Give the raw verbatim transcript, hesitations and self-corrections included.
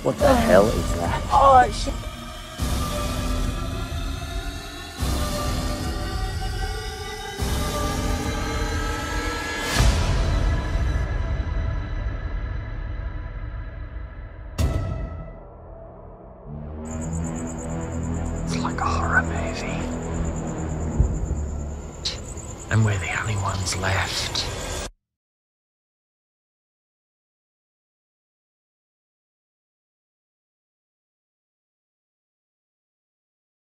What the hell is that? Oh, shit. It's like a horror movie. And we're the only ones left.